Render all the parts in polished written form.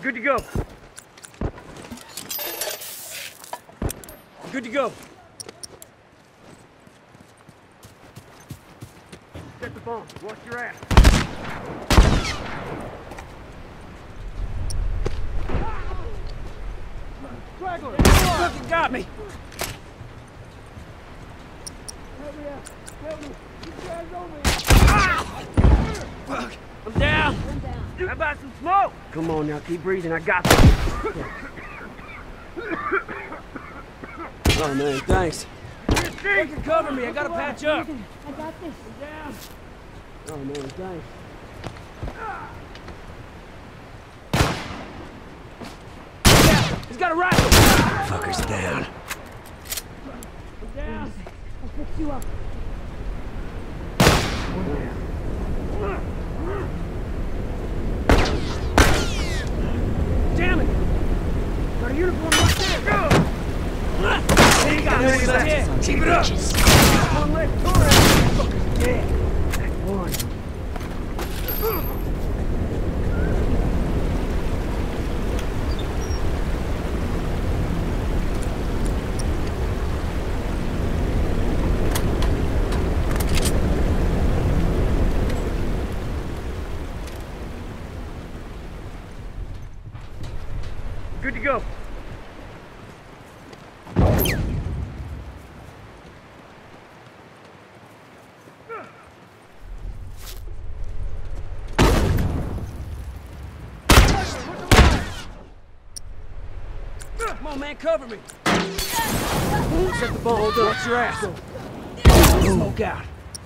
Good to go. Good to go. Set the bomb. Watch your ass. Straggler! Fucking got me! Help me out! Help me! These guys over here! Fuck! I'm down! How about some smoke? Come on now, keep breathing. I got this. Oh man, thanks. You can cover me. I gotta patch up. I got this. I'm down. Oh man, thanks. Yeah, he's got a rifle. Fucker's down. I'm down. I'll fix you up. Damn it! Got a uniform right there. Keep it up. One left turret. Fucker's dead. That's one. Good to go. Come on, man, cover me. Set the ball, hold up. Watch your ass. Smoke out.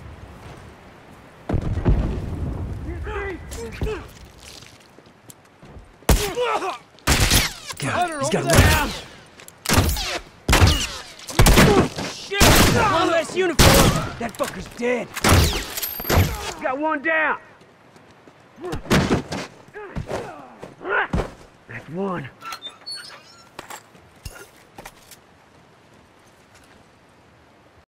God, he's got down. Shit! One less uniform. That fucker's dead. Got one down. That's one.